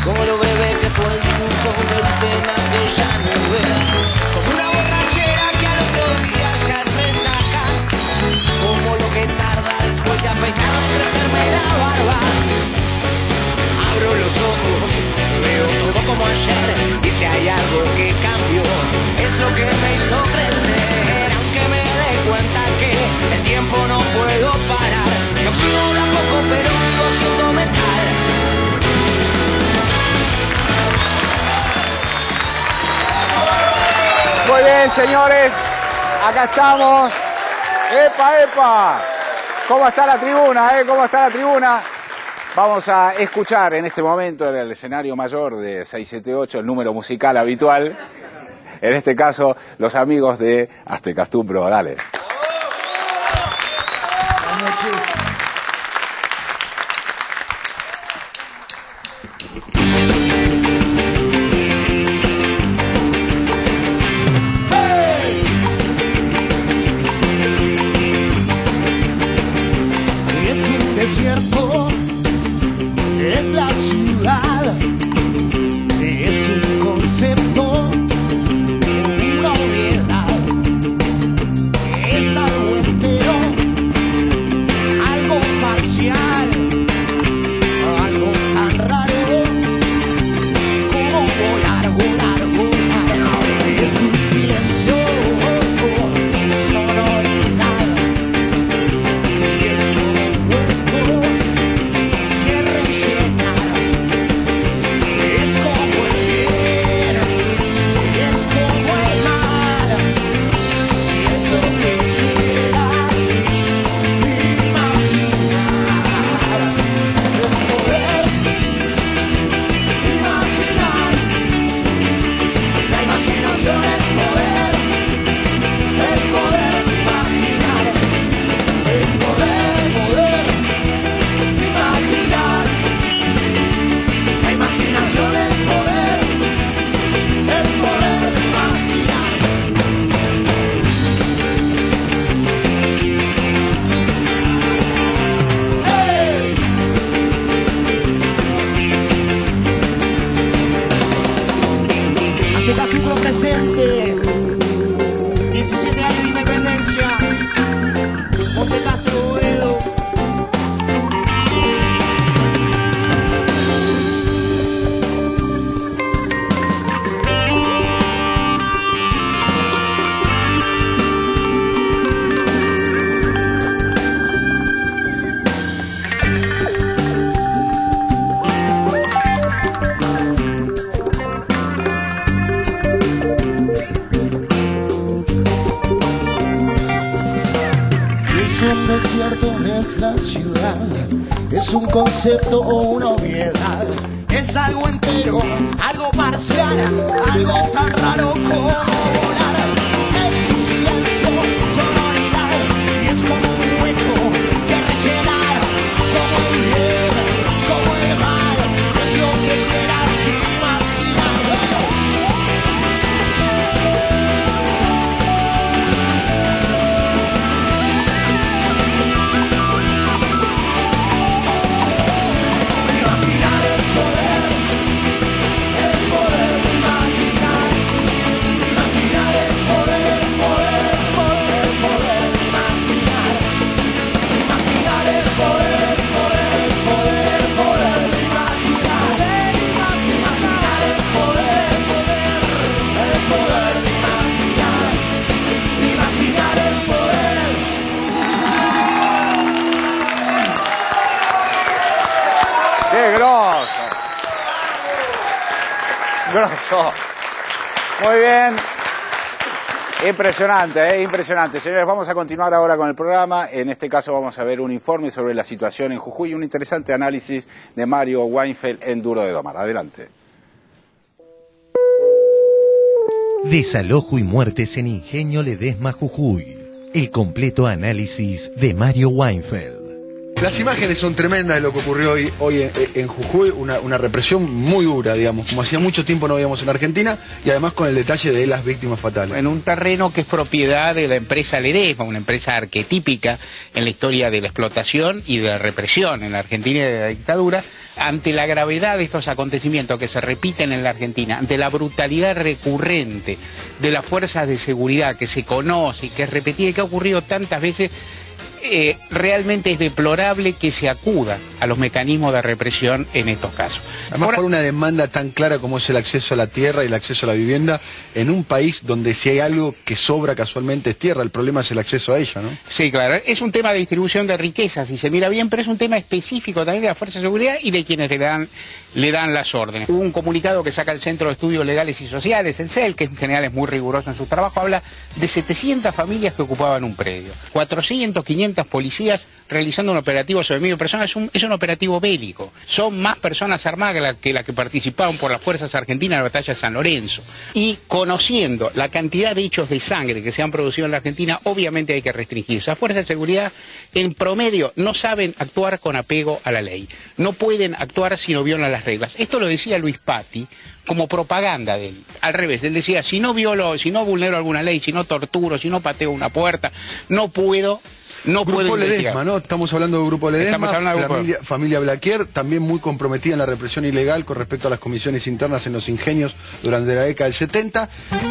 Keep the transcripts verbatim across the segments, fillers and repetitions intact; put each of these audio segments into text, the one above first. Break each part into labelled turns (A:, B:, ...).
A: como lo bebé que fue el dibujo que viste en aquella nube, como una borrachera que al otro día ya es resaca, como lo que tarda después de afeitar crecerme la barba. Abro los ojos, veo todo como ayer, y si hay algo que cambió, es lo que me hizo crecer, aunque me dé cuenta que el tiempo no puedo parar, me oxido de a poco pero sigo siendo metal.
B: Muy bien, señores, acá estamos. ¡Epa, epa! ¿Cómo está la tribuna, eh? ¿Cómo está la tribuna? Vamos a escuchar en este momento en el escenario mayor de seiscientos setenta y ocho el número musical habitual. En este caso, los amigos de Aztecastumbro. Dale.
C: Buenas noches.
D: Es un concepto o una obviedad, es algo entero, algo parcial, algo tan raro como volar. Es un silencio, sonoridad, y es como un hueco que rellenar, como el bien, como el mal, es lo que quieras imaginar.
B: Grosso. Muy bien. Impresionante, ¿eh? Impresionante. Señores, vamos a continuar ahora con el programa. En este caso vamos a ver un informe sobre la situación en Jujuy y un interesante análisis de Mario Weinfeld en Duro de Domar. Adelante.
E: Desalojo y muertes en Ingenio Ledesma, Jujuy. El completo análisis de Mario Weinfeld.
F: Las imágenes son tremendas de lo que ocurrió hoy, hoy en, en Jujuy, una, una represión muy dura, digamos, como hacía mucho tiempo no veíamos en Argentina, y además con el detalle de las víctimas fatales.
G: En un terreno que es propiedad de la empresa Ledesma, una empresa arquetípica en la historia de la explotación y de la represión en la Argentina y de la dictadura, ante la gravedad de estos acontecimientos que se repiten en la Argentina, ante la brutalidad recurrente de las fuerzas de seguridad que se conoce y que es repetida y que ha ocurrido tantas veces, Eh, realmente es deplorable que se acuda a los mecanismos de represión en estos casos.
F: Además,
G: Ahora,
F: por una demanda tan clara como es el acceso a la tierra y el acceso a la vivienda, en un país donde si hay algo que sobra casualmente es tierra, el problema es el acceso a ella, ¿no?
G: sí, claro, es un tema de distribución de riquezas, si se mira bien, pero es un tema específico también de la Fuerza de Seguridad y de quienes le dan, le dan las órdenes. Hubo un comunicado que saca el Centro de Estudios Legales y Sociales, el C E L, que en general es muy riguroso en su trabajo, habla de setecientas familias que ocupaban un predio, cuatrocientos, quinientas policías realizando un operativo sobre mil personas. Es un, es un operativo bélico. Son más personas armadas que las que, la que participaron por las fuerzas argentinas en la batalla de San Lorenzo. Y conociendo la cantidad de hechos de sangre que se han producido en la Argentina, obviamente hay que restringirse. Las fuerzas de seguridad, en promedio, no saben actuar con apego a la ley. No pueden actuar si no violan las reglas. Esto lo decía Luis Patti como propaganda de él. Al revés, él decía, si no violo, si no vulnero alguna ley, si no torturo, si no pateo una puerta, no puedo... No
F: Grupo Ledesma, ¿no? Estamos hablando del Grupo Ledesma,
G: hablando de
F: familia,
G: grupo.
F: familia Blaquier, también muy comprometida en la represión ilegal con respecto a las comisiones internas en los ingenios durante la década del setenta.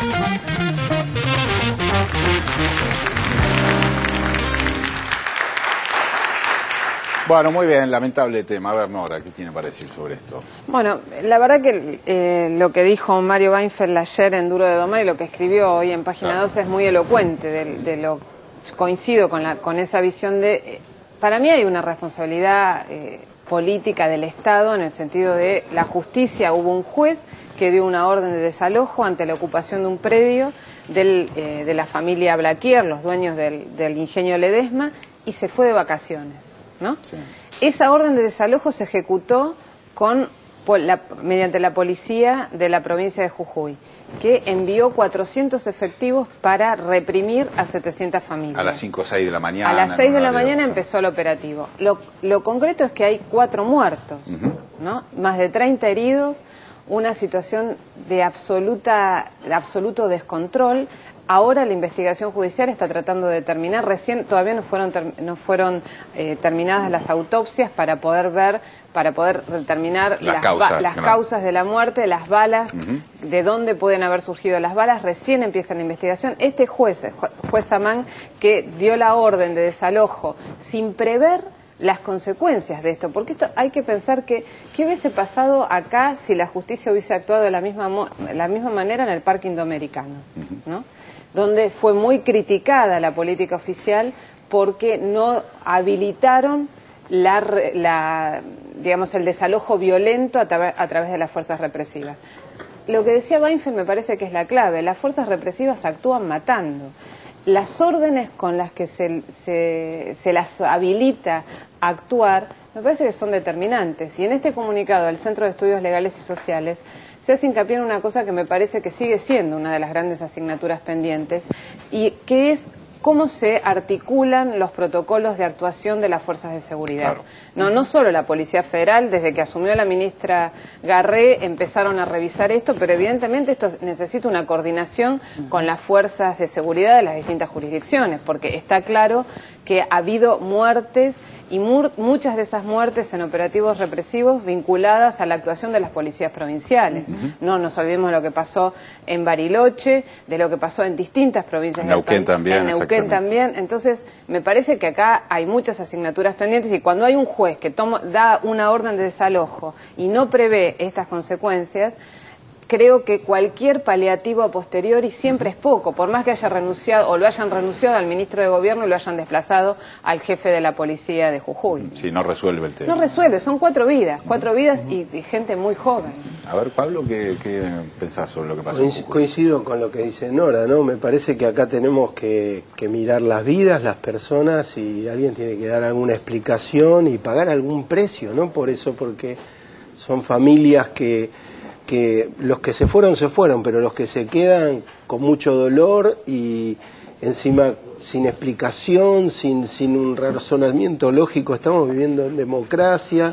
B: Bueno, muy bien, lamentable tema. A ver, Nora, ¿qué tiene para decir sobre esto?
C: Bueno, la verdad que eh, lo que dijo Mario Weinfeld ayer en Duro de Domar y lo que escribió hoy en Página
B: Claro.
C: doce es muy elocuente de, de lo coincido con, la, con esa visión de... Eh, para mí hay una responsabilidad eh, política del Estado en el sentido de la justicia. Hubo un juez que dio una orden de desalojo ante la ocupación de un predio del, eh, de la familia Blaquier, los dueños del, del ingenio Ledesma, y se fue de vacaciones, ¿no? Sí. Esa orden de desalojo se ejecutó con, la, mediante la policía de la provincia de Jujuy, que envió cuatrocientos efectivos para reprimir a setecientas familias.
B: A las cinco o seis de la mañana.
C: A las seis de la mañana
B: de...
C: empezó el operativo. Lo, lo concreto es que hay cuatro muertos, uh-huh. ¿no? Más de treinta heridos, una situación de, absoluta, de absoluto descontrol. Ahora la investigación judicial está tratando de determinar, recién todavía no fueron, ter, no fueron eh, terminadas las autopsias para poder ver, para poder determinar
B: las,
C: las,
B: causas,
C: ba, las
B: claro.
C: causas de la muerte, las balas, uh-huh. de dónde pueden haber surgido las balas. Recién empieza la investigación. Este juez, juez Samán, que dio la orden de desalojo sin prever las consecuencias de esto, porque esto hay que pensar que qué hubiese pasado acá si la justicia hubiese actuado de la misma, la misma manera en el Parque Indoamericano, uh-huh. ¿no? Donde fue muy criticada la política oficial porque no habilitaron la, la, digamos, el desalojo violento a, tra a través de las fuerzas represivas. Lo que decía Weinfeld me parece que es la clave. Las fuerzas represivas actúan matando. Las órdenes con las que se, se, se las habilita a actuar me parece que son determinantes. Y en este comunicado del Centro de Estudios Legales y Sociales se hace hincapié en una cosa que me parece que sigue siendo una de las grandes asignaturas pendientes, y que es cómo se articulan los protocolos de actuación de las fuerzas de seguridad. Claro. No, no solo la Policía Federal, desde que asumió la ministra Garré empezaron a revisar esto, pero evidentemente esto necesita una coordinación con las fuerzas de seguridad de las distintas jurisdicciones, porque está claro que ha habido muertes y muchas de esas muertes en operativos represivos vinculadas a la actuación de las policías provinciales. Uh-huh. No nos olvidemos de lo que pasó en Bariloche, de lo que pasó en distintas provincias.
B: En Neuquén también.
C: En Neuquén también. Entonces, me parece que acá hay muchas asignaturas pendientes, y cuando hay un juez que toma, da una orden de desalojo y no prevé estas consecuencias, creo que cualquier paliativo a posteriori siempre es poco, por más que haya renunciado o lo hayan renunciado al ministro de Gobierno y lo hayan desplazado al jefe de la policía de Jujuy.
B: Sí, no resuelve el tema.
C: No resuelve, son cuatro vidas, cuatro vidas y, y gente muy joven.
B: A ver, Pablo, ¿qué, qué pensás sobre lo que pasó?
H: Coincido con lo que dice Nora, ¿no? Me parece que acá tenemos que, que mirar las vidas, las personas, y alguien tiene que dar alguna explicación y pagar algún precio, ¿no? Por eso, porque son familias que... que los que se fueron, se fueron, pero los que se quedan con mucho dolor y encima sin explicación, sin, sin un razonamiento lógico. Estamos viviendo en democracia,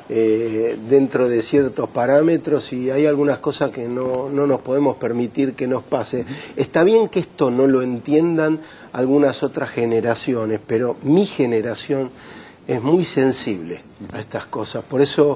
H: eh, dentro de ciertos parámetros, y hay algunas cosas que no, no nos podemos permitir que nos pase. Está bien que esto no lo entiendan algunas otras generaciones, pero mi generación es muy sensible a estas cosas. Por eso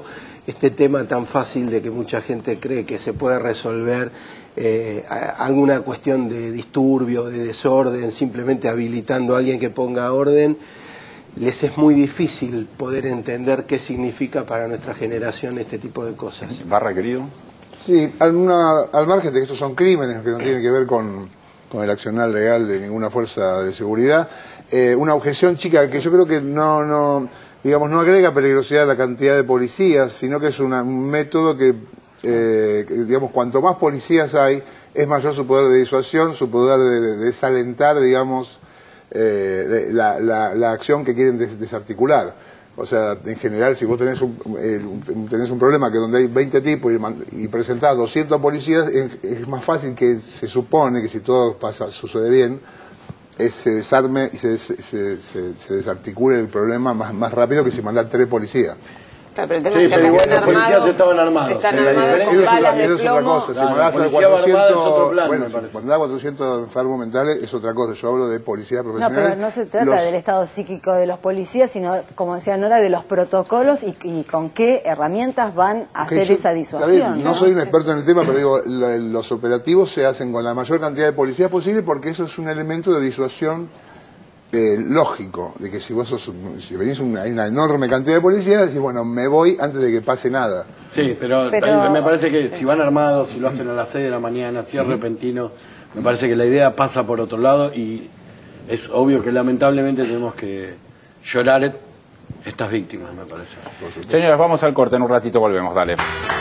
H: este tema tan fácil de que mucha gente cree que se puede resolver eh, alguna cuestión de disturbio, de desorden, simplemente habilitando a alguien que ponga orden. Les es muy difícil poder entender qué significa para nuestra generación este tipo de cosas.
B: Barra, querido.
I: Sí, al, una, al margen de que estos son crímenes que no tienen que ver con, con el accionar legal de ninguna fuerza de seguridad, eh, una objeción chica que yo creo que no, no, digamos, no agrega peligrosidad a la cantidad de policías, sino que es una, un método que, eh, que, digamos, cuanto más policías hay, es mayor su poder de disuasión, su poder de, de, de desalentar, digamos, Eh, la, la, la acción que quieren des, desarticular. O sea, en general, si vos tenés un, eh, tenés un problema que donde hay veinte tipos y, y presentás doscientos policías, es, es más fácil que se supone que si todo pasa, sucede bien, es, se desarme y se, se, se, se desarticule el problema más, más rápido que si mandar tres policías.
C: Claro, pero el tema
J: Sí,
C: es que
J: pero
C: acá
J: igual
C: están
J: los policías
C: armados,
J: estaban armados.
C: están
J: Sí, la
C: armados
J: diferencia
C: con
I: Eso es,
C: balas
I: otra,
C: de
I: eso es otra
C: plomo.
I: cosa. Si
J: Claro,
I: mandás a
J: policía armada es otro
I: cuatrocientos,
J: plan,
I: bueno,
J: me
I: si
J: parece.
I: mandás a cuatrocientos enfermos mentales es otra cosa. Yo hablo de policía
K: No,
I: profesional.
K: pero no se trata
I: Los-
K: del estado psíquico de los policías, sino, como decía Nora, de los protocolos y, y con qué herramientas van a
I: que
K: hacer
I: yo-
K: esa
I: está
K: disuasión.
I: bien, no,
K: ¿no?
I: soy un experto en el tema, pero digo, lo- los operativos se hacen con la mayor cantidad de policías posible porque eso es un elemento de disuasión eh, lógico, de que si vos sos, un- si venís una, hay una enorme cantidad de policías, decís, bueno, me voy antes de que pase nada.
J: Sí, pero,
K: Pero-
J: ahí me parece que si van armados, si lo hacen a las seis de la mañana, si es repentino, me parece que la idea pasa por otro lado y es obvio que lamentablemente tenemos que llorar estas víctimas, me parece.
B: Señores, vamos al corte, en un ratito volvemos, dale.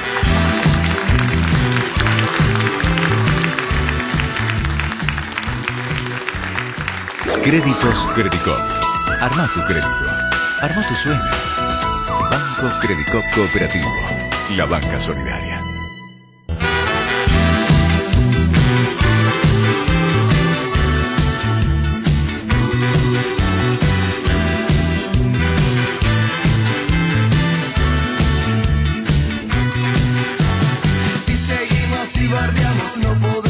L: Créditos Credicop. Arma tu crédito. Arma tu sueño. Banco Credicop Cooperativo. La banca solidaria.
D: Si seguimos y bardeamos no podemos